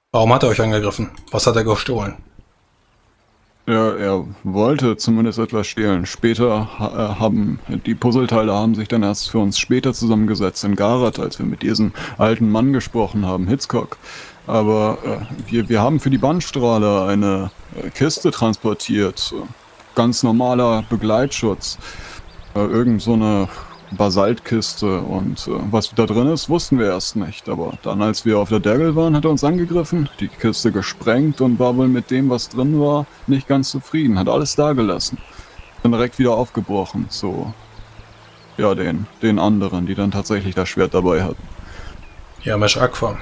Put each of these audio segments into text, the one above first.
Warum hat er euch angegriffen? Was hat er gestohlen? Ja, er wollte zumindest etwas stehlen. Später haben die Puzzleteile haben sich dann erst für uns später zusammengesetzt in Garat, als wir mit diesem alten Mann gesprochen haben, Hitzcock. Aber wir haben für die Bandstrahler eine Kiste transportiert. Ganz normaler Begleitschutz. Irgend so eine Basaltkiste und was da drin ist, wussten wir erst nicht. Aber dann, als wir auf der Daggle waren, hat er uns angegriffen, die Kiste gesprengt und war wohl mit dem, was drin war, nicht ganz zufrieden. Hat alles dagelassen. Dann direkt wieder aufgebrochen zu ja, den anderen, die dann tatsächlich das Schwert dabei hatten. Ja, Mesh Aqua.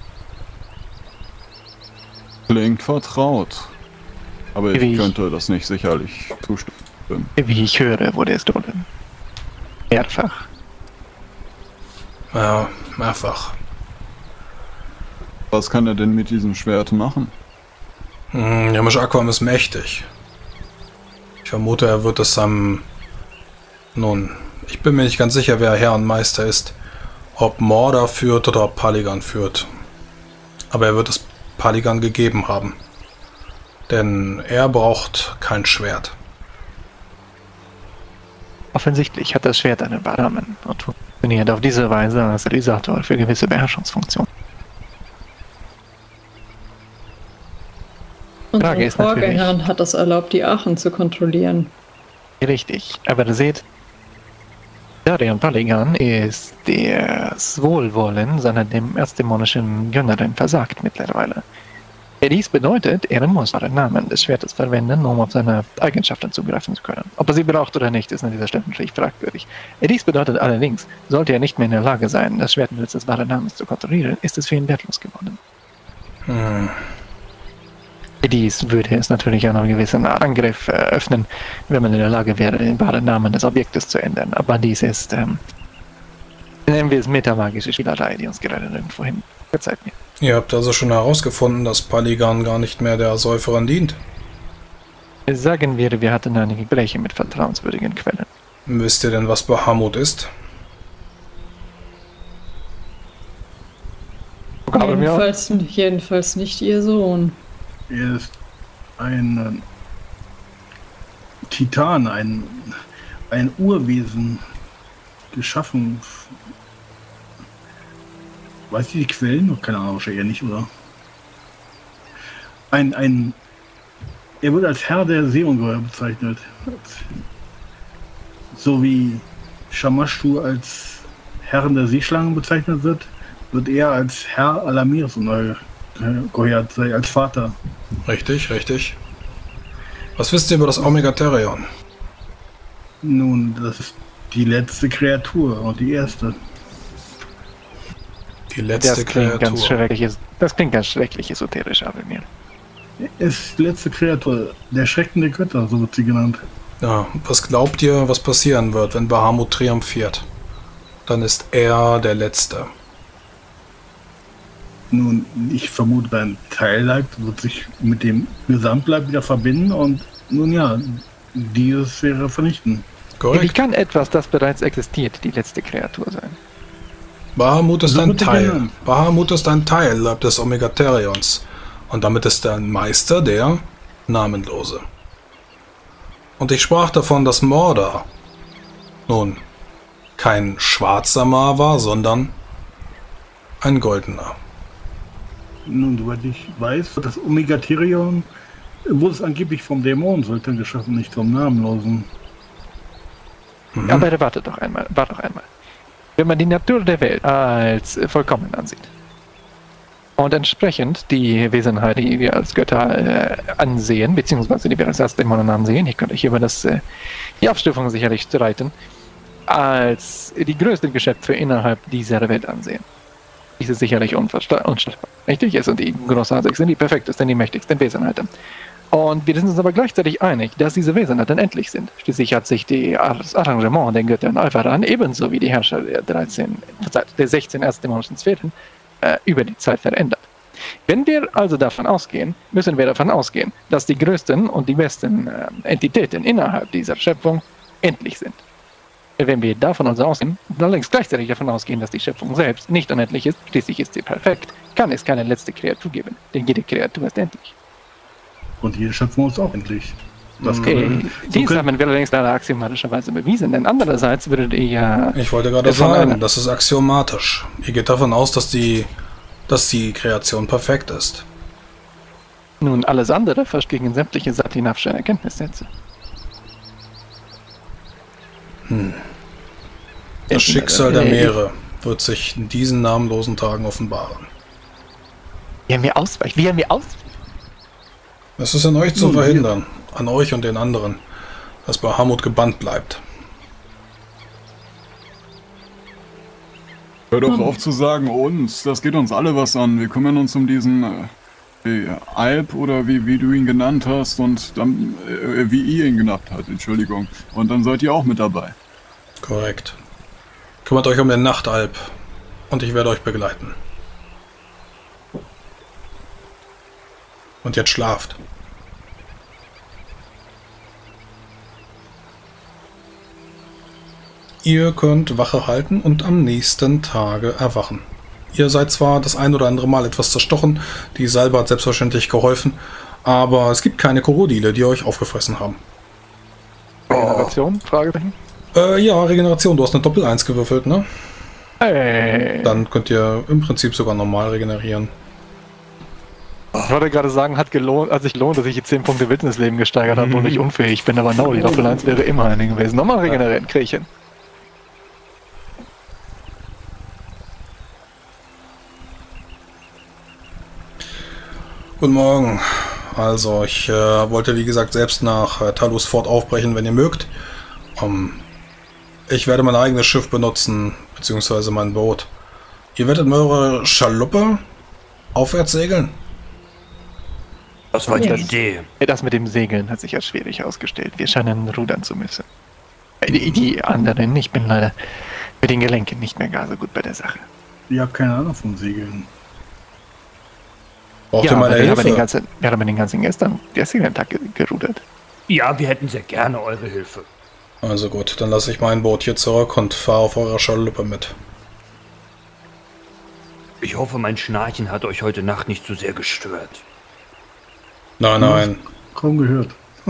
Klingt vertraut. Aber ich könnte das nicht sicherlich zustimmen. Wie ich höre, wurde es gestohlen. Mehrfach. Ja, mehrfach. Was kann er denn mit diesem Schwert machen? Ja, Mesh Aqua ist mächtig. Ich vermute, er wird es Nun, ich bin mir nicht ganz sicher, wer Herr und Meister ist. Ob Mordor führt oder ob Paligan führt. Aber er wird es Paligan gegeben haben. Denn er braucht kein Schwert. Offensichtlich hat das Schwert einen Rahmen und funktioniert auf diese Weise als Realisator für gewisse Beherrschungsfunktionen. Unser Vorgänger hat es erlaubt, die Aachen zu kontrollieren. Richtig, aber seht, Darion Paligan ist das Wohlwollen seiner dem erstdämonischen Gönnerin versagt mittlerweile. Dies bedeutet, er muss den Namen des Schwertes verwenden, um auf seine Eigenschaften zugreifen zu können. Ob er sie braucht oder nicht, ist an dieser Stelle natürlich fragwürdig. Dies bedeutet allerdings, sollte er nicht mehr in der Lage sein, das Schwert mittels des wahren Namens zu kontrollieren, ist es für ihn wertlos geworden. Dies würde es natürlich einen gewissen Angriff öffnen, wenn man in der Lage wäre, den wahren Namen des Objektes zu ändern. Aber dies ist, nennen wir es metamagische Spielerei, die uns gerade irgendwo hin verzeiht mir. Ihr habt also schon herausgefunden, dass Paligan gar nicht mehr der Säuferin dient? Sagen wir hatten einige Gespräche mit vertrauenswürdigen Quellen. Wisst ihr denn, was Bahamut ist? Jedenfalls nicht ihr Sohn. Er ist ein Titan, ein Urwesen, geschaffen. Weißt du die Quellen? Keine Ahnung, wahrscheinlich nicht, oder? Er wird als Herr der Seeungeheuer bezeichnet. So wie Shamashtu als Herren der Seeschlangen bezeichnet wird er als Herr aller Meeresungeheuer als Vater. Richtig, richtig. Was wisst ihr über das Omegatherion? Nun, das ist die letzte Kreatur und die erste. Die letzte Kreatur. Das klingt ganz schrecklich esoterisch, aber mir. Es ist die letzte Kreatur, der Schrecken der Götter, so wird sie genannt. Ja, was glaubt ihr, was passieren wird, wenn Bahamut triumphiert? Dann ist er der Letzte. Nun, ich vermute, sein Teilleib wird sich mit dem Gesamtleib wieder verbinden und nun ja, dieses wäre vernichten. Korrekt. Wie kann etwas, das bereits existiert, die letzte Kreatur sein? Bahamut ist ein Teil. Bahamut ist ein Teil des Omegatherions. Und damit ist er ein Meister, der Namenlose. Und ich sprach davon, dass Mordor nun kein schwarzer Maar war, sondern ein goldener. Nun, soweit ich weiß, das Omegatherion wurde es angeblich vom Dämonensultan geschaffen, nicht vom Namenlosen. Aber warte doch einmal. Wenn man die Natur der Welt als vollkommen ansieht und entsprechend die Wesenheit, die wir als Götter ansehen, beziehungsweise die wir als Erstdämonen ansehen, ich könnte hier über die Abstufung sicherlich streiten, als die größten Geschöpfe innerhalb dieser Welt ansehen. Dies ist sicherlich unschlagbar. Richtig? Es sind die großartigsten, die perfektesten, die mächtigsten Wesenheiten. Und wir sind uns aber gleichzeitig einig, dass diese Wesenheiten endlich sind. Schließlich hat sich das Arrangement der Götter in Alvaran ebenso wie die Herrscher der 16 erstdämonischen Sphären über die Zeit verändert. Wenn wir also davon ausgehen, müssen wir davon ausgehen, dass die größten und die besten Entitäten innerhalb dieser Schöpfung endlich sind. Wenn wir davon uns ausgehen, allerdings gleichzeitig davon ausgehen, dass die Schöpfung selbst nicht unendlich ist, schließlich ist sie perfekt, kann es keine letzte Kreatur geben, denn jede Kreatur ist endlich. Und jede Schöpfung ist auch endlich. Das Dies haben wir allerdings leider axiomatischerweise bewiesen, denn andererseits würdet ihr ja... Ich wollte gerade sagen, das ist axiomatisch. Ihr geht davon aus, dass die Kreation perfekt ist. Nun, alles andere verstößt gegen sämtliche Satinavsche Erkenntnissätze. Das Schicksal der Meere wird sich in diesen namenlosen Tagen offenbaren. Wie haben wir ausweicht? Es ist an euch zu verhindern, an euch und den anderen, dass Bahamut gebannt bleibt. Hör doch auf zu sagen uns, das geht uns alle was an. Wir kümmern uns um diesen Alp oder wie du ihn genannt hast und dann wie ihr ihn genannt habt, Entschuldigung. Und dann seid ihr auch mit dabei. Korrekt. Kümmert euch um den Nachtalb und ich werde euch begleiten. Und jetzt schlaft. Ihr könnt Wache halten und am nächsten Tage erwachen. Ihr seid zwar das ein oder andere Mal etwas zerstochen, die Salbe hat selbstverständlich geholfen, aber es gibt keine Krokodile, die euch aufgefressen haben. Regeneration? Fragezeichen? Ja, Regeneration. Du hast eine Doppel-1 gewürfelt, ne? Hey. Dann könnt ihr im Prinzip sogar normal regenerieren. Ich wollte gerade sagen, hat sich gelohnt, dass ich die 10 Punkte Wildnisleben gesteigert habe und ich unfähig bin, aber no, die Doppel-1 wäre immer eine gewesen. Nochmal regenerieren, Kriechchen. Guten Morgen. Also, ich wollte wie gesagt selbst nach Talos Fort aufbrechen, wenn ihr mögt. Ich werde mein eigenes Schiff benutzen, beziehungsweise mein Boot. Ihr werdet mit eurer Schaluppe aufwärts segeln? Das war die Idee. Das mit dem Segeln hat sich als schwierig ausgestellt. Wir scheinen rudern zu müssen. Die anderen, ich bin leider mit den Gelenken nicht mehr gar so gut bei der Sache. Ich habe keine Ahnung vom Segeln. Braucht ihr meine Hilfe? Wir haben den ganzen gestrigen Tag gerudert. Ja, wir hätten sehr gerne eure Hilfe. Also gut, dann lasse ich mein Boot hier zurück und fahre auf eurer Schaluppe mit. Ich hoffe, mein Schnarchen hat euch heute Nacht nicht zu sehr gestört. Nein, nein. Kaum gehört.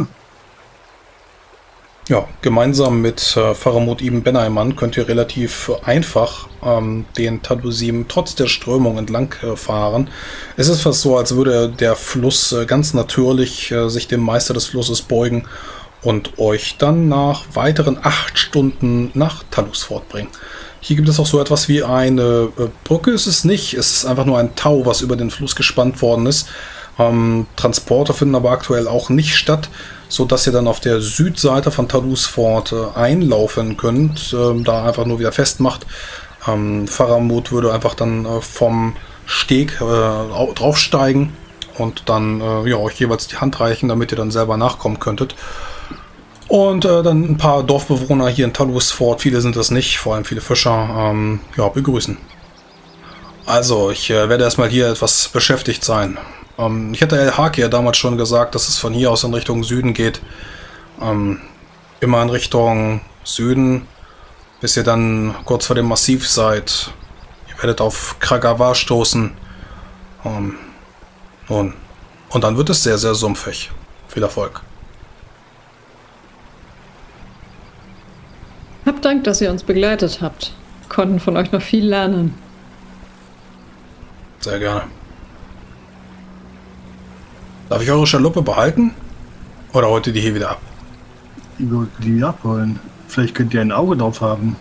Ja, gemeinsam mit Faramut ibn Benayman könnt ihr relativ einfach den Tadusim trotz der Strömung entlang fahren. Es ist fast so, als würde der Fluss ganz natürlich sich dem Meister des Flusses beugen und euch dann nach weiteren 8 Stunden nach Talus fortbringen. Hier gibt es auch so etwas wie eine Brücke, ist es nicht. Es ist einfach nur ein Tau, was über den Fluss gespannt worden ist. Transporte finden aber aktuell auch nicht statt, so dass ihr dann auf der Südseite von Talus Fort einlaufen könnt, da einfach nur wieder festmacht. Faramut würde einfach dann vom Steg draufsteigen und dann euch jeweils die Hand reichen, damit ihr dann selber nachkommen könntet. Und dann ein paar Dorfbewohner hier in Talus Fort, viele sind es nicht, vor allem viele Fischer, begrüßen. Also, ich werde erstmal hier etwas beschäftigt sein. Ich hatte El Haki ja damals schon gesagt, dass es von hier aus in Richtung Süden geht. Immer in Richtung Süden, bis ihr dann kurz vor dem Massiv seid. Ihr werdet auf Kragawa stoßen. Und dann wird es sehr, sehr sumpfig. Viel Erfolg. Habt Dank, dass ihr uns begleitet habt. Konnten von euch noch viel lernen. Sehr gerne. Darf ich eure Schaluppe behalten? Oder holt ihr die hier wieder ab? Ich würde die wieder abholen. Vielleicht könnt ihr ein Auge drauf haben.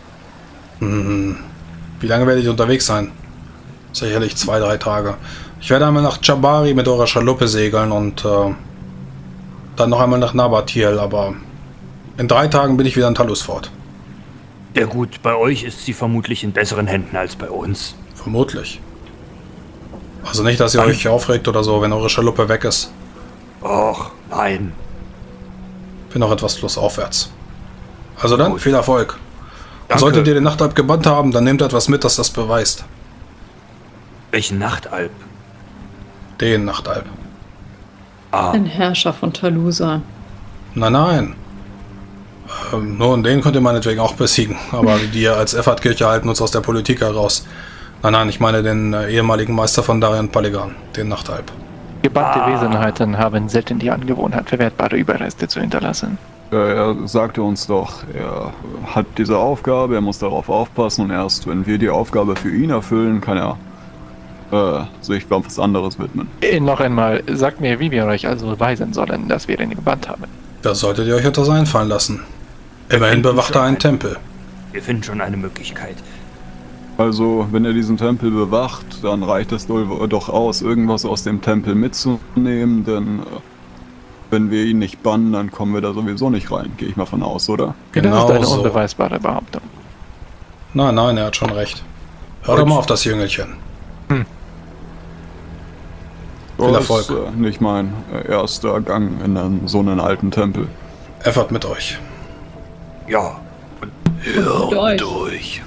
Wie lange werdet ihr unterwegs sein? Sicherlich 2-3 Tage. Ich werde einmal nach Jabari mit eurer Schaluppe segeln und dann noch einmal nach Nabatiel, aber in 3 Tagen bin ich wieder in Talus Fort. Ja gut, bei euch ist sie vermutlich in besseren Händen als bei uns. Vermutlich. Also nicht, dass ihr euch aufregt oder so, wenn eure Schaluppe weg ist. Och, nein. Bin noch etwas flussaufwärts. Also dann, Gut. viel Erfolg. Danke. Solltet ihr den Nachtalb gebannt haben, dann nehmt etwas mit, das das beweist. Welchen Nachtalb? Den Nachtalb. Ah, Ein Herrscher von Talusa. Nein, nein. Nun, den könnt ihr meinetwegen auch besiegen. Aber wir als Effat-Kirche halten uns aus der Politik heraus. Nein, ich meine den ehemaligen Meister von Darian Paligan, den Nachtalb. Gebannte Wesenheiten haben selten die Angewohnheit, verwertbare Überreste zu hinterlassen. Er sagte uns doch, er hat diese Aufgabe, er muss darauf aufpassen und erst wenn wir die Aufgabe für ihn erfüllen, kann er sich was anderes widmen. Noch einmal, sagt mir, wie wir euch also beweisen sollen, dass wir ihn gebannt haben. Da solltet ihr euch etwas einfallen lassen. Immerhin bewacht er einen Tempel. Wir finden schon eine Möglichkeit. Also, wenn er diesen Tempel bewacht, dann reicht es doch aus, irgendwas aus dem Tempel mitzunehmen, denn wenn wir ihn nicht bannen, dann kommen wir da sowieso nicht rein, gehe ich mal von aus, oder? Genau das ist eine so. unbeweisbare Behauptung. Nein, er hat schon recht. Hör doch mal auf das Jüngelchen. Viel Erfolg. Das ist nicht mein erster Gang in so einen alten Tempel. Effat mit euch. Ja. Durch.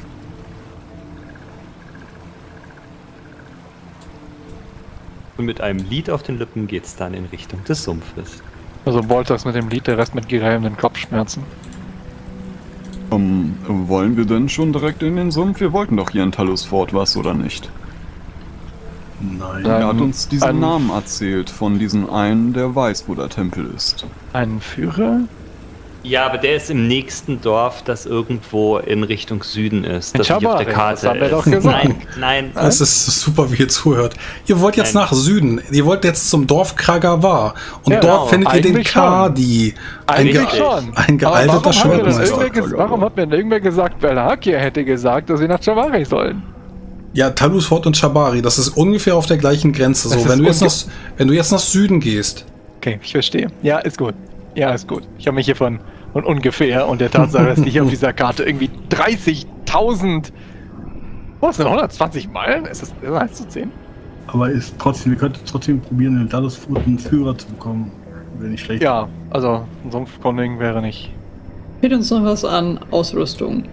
Und mit einem Lied auf den Lippen geht's dann in Richtung des Sumpfes. Also Bolters mit dem Lied, der Rest mit gereihenden Kopfschmerzen. Wollen wir denn schon direkt in den Sumpf? Wir wollten doch hier in Talus Fort was, oder nicht? Nein. Er hat uns diesen Namen erzählt, von diesem einen, der weiß, wo der Tempel ist. Ein Führer? Ja, aber der ist im nächsten Dorf, das irgendwo in Richtung Süden ist. Das nicht auf Chabari, der Karte das haben wir ist. doch gesagt. Nein. Es ist super, wie ihr zuhört. Ihr wollt jetzt Nein. nach Süden. Ihr wollt jetzt zum Dorf Kragavar. Und Ja, dort genau. findet ihr den Eigentlich schon. Kadi. Eigentlich schon. Ein gealterter Aber Schwertmeister. warum hat mir denn irgendwer gesagt, Belhakir hätte gesagt, dass wir nach Chabari sollen? Ja, Talus Fort und Chabari, das ist ungefähr auf der gleichen Grenze. So, Das wenn ist du jetzt nach Süden gehst. Okay, ich verstehe. Ja, ist gut. Ich habe mich hier von ungefähr und der Tatsache, dass die hier auf dieser Karte irgendwie 30.000... Was denn, 120 Meilen? Ist das 1 zu 10? Aber wir könnten trotzdem probieren, in Dallasfurt einen Führer zu bekommen. Wäre nicht schlecht. Ja, also ein Sumpfkundigen wäre nicht... Fehlt uns noch was an Ausrüstung.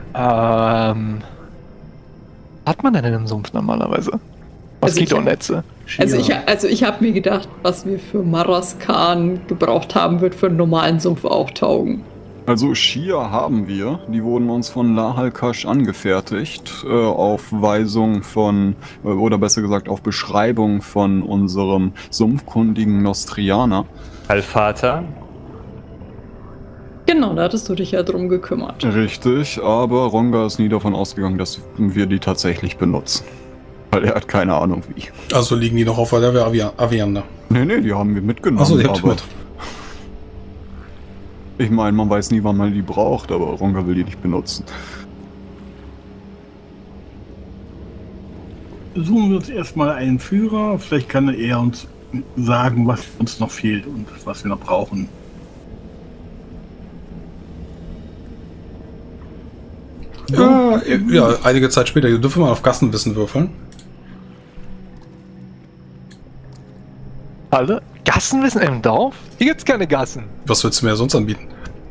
Hat man denn in einem Sumpf normalerweise? Moskitonetze. Also ich habe mir gedacht, was wir für Maraskan gebraucht haben, wird für einen normalen Sumpf auch taugen. Also Skier haben wir, die wurden uns von Lahalkash angefertigt, auf Weisung von, oder besser gesagt auf Beschreibung von unserem sumpfkundigen Nostrianer. Allvater. Genau, da hattest du dich ja drum gekümmert. Richtig, aber Ronga ist nie davon ausgegangen, dass wir die tatsächlich benutzen. Weil er hat keine Ahnung wie. Also liegen die noch auf der Aviander. Nee, die haben wir mitgenommen. Achso, die habt ihr mit. Ich meine, man weiß nie, wann man die braucht, aber Ronga will die nicht benutzen. Suchen wir uns erstmal einen Führer. Vielleicht kann er uns sagen, was uns noch fehlt und was wir noch brauchen. Ja, einige Zeit später. Ihr dürft mal auf Gassenwissen würfeln. Alle? Gassenwissen im Dorf? Hier gibt's keine Gassen. Was willst du mir sonst anbieten?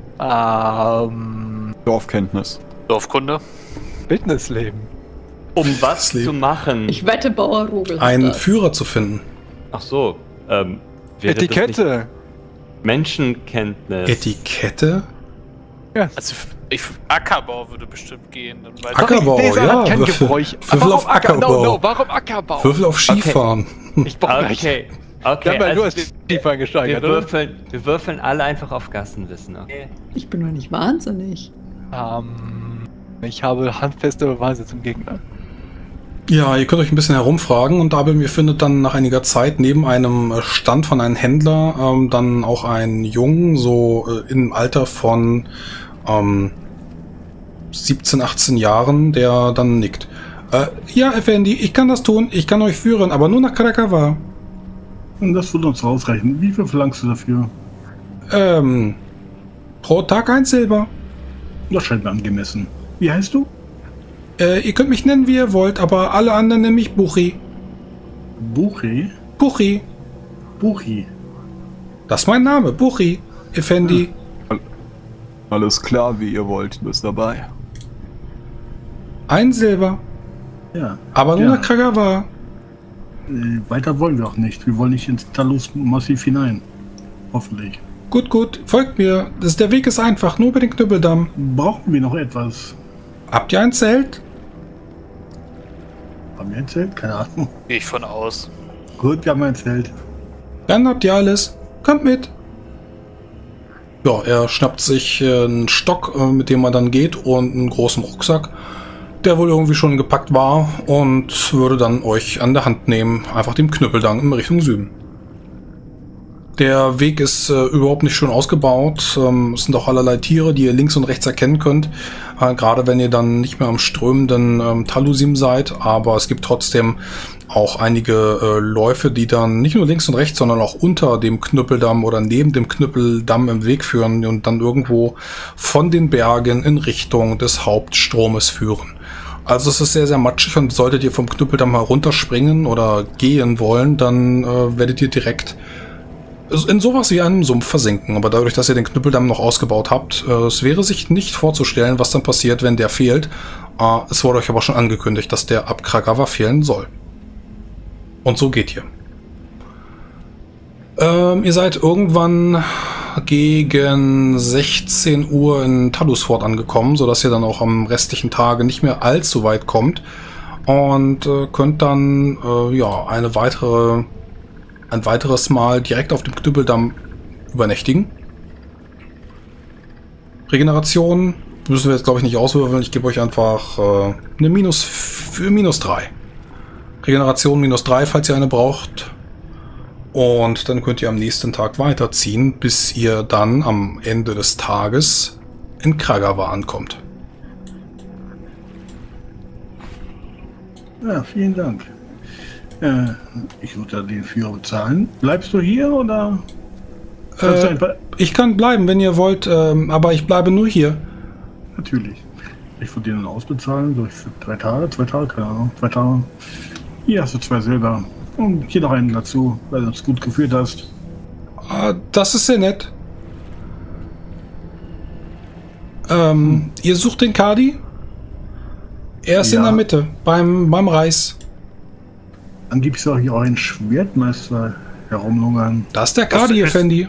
Dorfkenntnis. Dorfkunde. Fitnessleben. Um was Das Leben. zu machen? Ich wette, Bauer Rogel hat Einen das. Führer zu finden. Ach so. Wäre das Etikette. nicht Menschenkenntnis. Etikette? Also Ackerbau würde bestimmt gehen. Dann weiß Ackerbau, Sorry, Cäsar ja. hat kein Würfel Gebräuch. Würfel auf Ackerbau. No, warum Ackerbau? Würfel auf Skifahren. Ich brauche nicht. Okay. Wir haben ja nur Also, das Skifahren gesteigert, oder? wir würfeln alle einfach auf Gassenwissen. Okay. Ich bin doch nicht wahnsinnig. Ich habe handfeste Beweise zum Gegner. Ja, ihr könnt euch ein bisschen herumfragen und Abel, ihr findet dann nach einiger Zeit neben einem Stand von einem Händler dann auch einen Jungen, so im Alter von 17, 18 Jahren, der dann nickt. Ja, Effendi, ich kann das tun, ich kann euch führen, aber nur nach Kragavar. Und das wird uns ausreichen. Wie viel verlangst du dafür? Pro Tag 1 Silber. Das scheint mir angemessen. Wie heißt du? Ihr könnt mich nennen, wie ihr wollt, aber alle anderen nennen mich Buchi. Buchi? Buchi. Buchi. Das ist mein Name, Buchi. Effendi. Alles klar, wie ihr wollt, bist dabei. 1 Silber. Ja. Aber nur Ja. nach Kragavar. Weiter wollen wir auch nicht. Wir wollen nicht ins Talus Massiv hinein. Hoffentlich. Gut, folgt mir. Der Weg ist einfach, nur über den Knüppeldamm. Brauchen wir noch etwas? Habt ihr ein Zelt? Haben wir ein Zelt? Keine Ahnung. Gehe ich von aus. Gut, wir haben ein Zelt. Dann habt ihr alles. Kommt mit. Ja, er schnappt sich einen Stock, mit dem er dann geht, und einen großen Rucksack, der wohl irgendwie schon gepackt war, und würde dann euch an der Hand nehmen, einfach dem Knüppeldamm in Richtung Süden. Der Weg ist überhaupt nicht schön ausgebaut. Es sind auch allerlei Tiere, die ihr links und rechts erkennen könnt. Gerade wenn ihr dann nicht mehr am strömenden Talusim seid. Aber es gibt trotzdem auch einige Läufe, die dann nicht nur links und rechts, sondern auch unter dem Knüppeldamm oder neben dem Knüppeldamm im Weg führen und dann irgendwo von den Bergen in Richtung des Hauptstromes führen. Also es ist sehr, sehr matschig, und solltet ihr vom Knüppeldamm herunterspringen oder gehen wollen, dann werdet ihr direkt in sowas wie einem Sumpf versinken. Aber dadurch, dass ihr den Knüppeldamm noch ausgebaut habt, es wäre sich nicht vorzustellen, was dann passiert, wenn der fehlt. Es wurde euch aber schon angekündigt, dass der ab Kragawa fehlen soll. Und so geht ihr. Ihr seid irgendwann gegen 16 Uhr in Talusfort angekommen, sodass ihr dann auch am restlichen Tage nicht mehr allzu weit kommt. Und könnt dann ja, ein weiteres Mal direkt auf dem Knüppeldamm übernächtigen. Regeneration müssen wir jetzt, glaube ich, nicht auswürfeln. Ich gebe euch einfach eine -3. Regeneration -3, falls ihr eine braucht. Und dann könnt ihr am nächsten Tag weiterziehen, bis ihr dann am Ende des Tages in Kragawa ankommt. Ja, vielen Dank. Ich würde den Führer bezahlen. Bleibst du hier oder? Ich kann bleiben, wenn ihr wollt, aber ich bleibe nur hier. Natürlich. Ich würde dir dann ausbezahlen, durch 3 Tage, 2 Tage, keine Ahnung, 2 Tage. Hier hast du 2 Silber. Und hier noch einen dazu, weil du uns gut geführt hast. Das ist sehr nett. Ihr sucht den Kadi? Er ist in der Mitte, beim Reis. Angeblich soll hier auch ein Schwertmeister herumlungern. Das ist der Kadi, Effendi.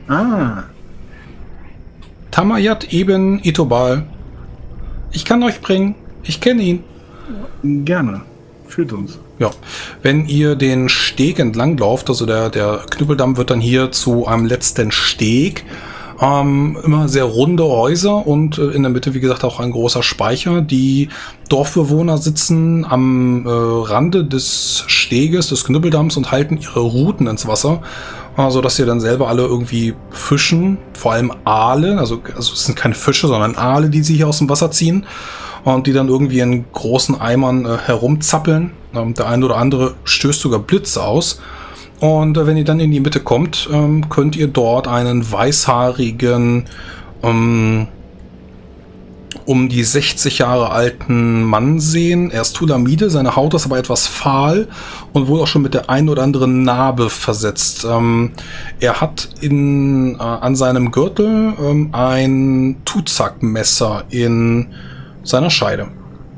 Tamayat Ibn Itobal. Ich kann euch bringen. Ich kenne ihn. Gerne. Führt uns. Ja, wenn ihr den Steg entlang lauft, also der Knüppeldamm wird dann hier zu einem letzten Steg. Immer sehr runde Häuser und in der Mitte, wie gesagt, auch ein großer Speicher. Die Dorfbewohner sitzen am Rande des Steges, des Knüppeldamms, und halten ihre Ruten ins Wasser, sodass sie dann selber alle irgendwie fischen, vor allem Aale, also es sind keine Fische, sondern Aale, die sie hier aus dem Wasser ziehen und die dann irgendwie in großen Eimern herumzappeln. Der eine oder andere stößt sogar Blitze aus. Und wenn ihr dann in die Mitte kommt, könnt ihr dort einen weißhaarigen, um die 60 Jahre alten Mann sehen. Er ist Tulamide, seine Haut ist aber etwas fahl und wohl auch schon mit der einen oder anderen Narbe versetzt. Er hat an seinem Gürtel ein Tuzak-Messer in seiner Scheide.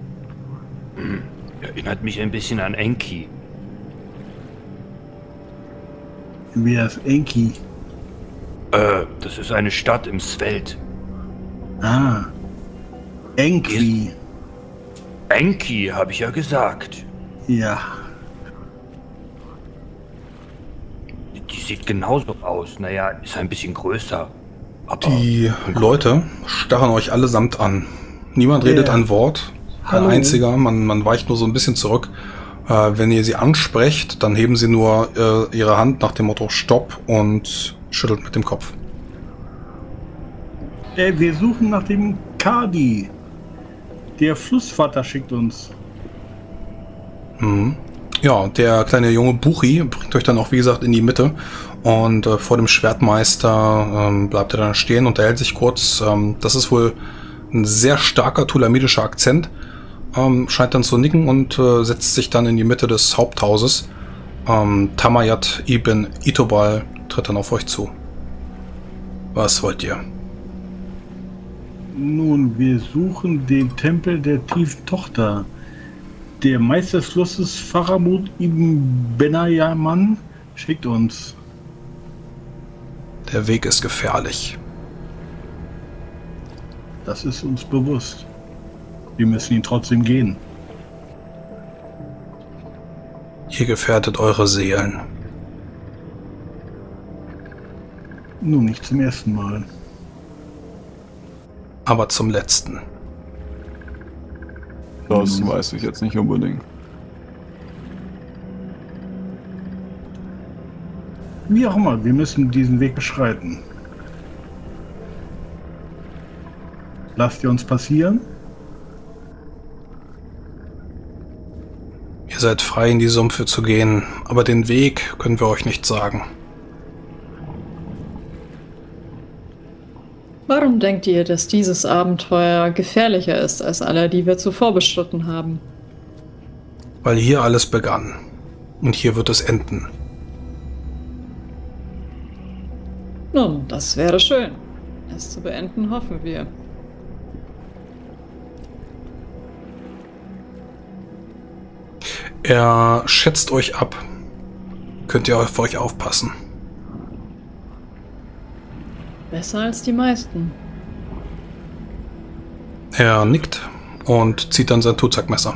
Erinnert mich ein bisschen an Enki. Wer ist Enki? Das ist eine Stadt im Sveld. Enki. Enki, habe ich ja gesagt. Ja. Die sieht genauso aus. Naja, ist ein bisschen größer. Aber die Leute starren euch allesamt an. Niemand redet ein Wort. Kein einziger. Man weicht nur so ein bisschen zurück. Wenn ihr sie ansprecht, dann heben sie nur ihre Hand nach dem Motto Stopp und schüttelt mit dem Kopf. Wir suchen nach dem Kadi. Der Flussvater schickt uns. Ja, der kleine junge Buchi bringt euch dann auch, wie gesagt, in die Mitte. Und vor dem Schwertmeister bleibt er dann stehen, unterhält sich kurz. Das ist wohl ein sehr starker tulamidischer Akzent. Scheint dann zu nicken und setzt sich dann in die Mitte des Haupthauses. Tamayat Ibn Itobal tritt dann auf euch zu. Was wollt ihr? Nun, wir suchen den Tempel der tiefen Tochter. Der Meister des Flusses Faramud ibn Benayaman schickt uns. Der Weg ist gefährlich. Das ist uns bewusst. Wir müssen ihn trotzdem gehen. Ihr gefährdet eure Seelen. Nun, nicht zum ersten Mal. Aber zum letzten. Das weiß ich jetzt nicht unbedingt. Wie auch immer, wir müssen diesen Weg beschreiten. Lasst ihr uns passieren? Ihr seid frei, in die Sümpfe zu gehen, aber den Weg können wir euch nicht sagen. Warum denkt ihr, dass dieses Abenteuer gefährlicher ist als alle, die wir zuvor bestritten haben? Weil hier alles begann. Und hier wird es enden. Nun, das wäre schön. Es zu beenden, hoffen wir. Er schätzt euch ab. Könnt ihr auf euch aufpassen. Besser als die meisten. Er nickt und zieht dann sein Totsackmesser.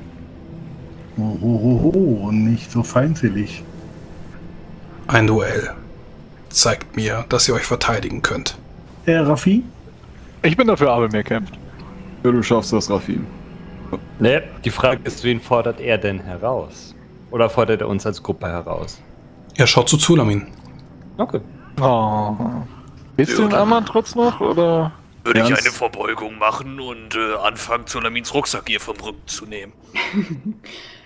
Oh, nicht so feindselig. Ein Duell. Zeigt mir, dass ihr euch verteidigen könnt. Raffi? Ich bin dafür, Abelmeer kämpft. Ja, du schaffst das, Rafim. Ne, die Frage ist, wen fordert er denn heraus? Oder fordert er uns als Gruppe heraus? Er schaut zu Zulamin. Okay. Oh. Willst du den Ammann trotz noch, oder? Würde ich Ernst? eine Verbeugung machen und anfangen, Zulamins Rucksack ihr vom Rücken zu nehmen.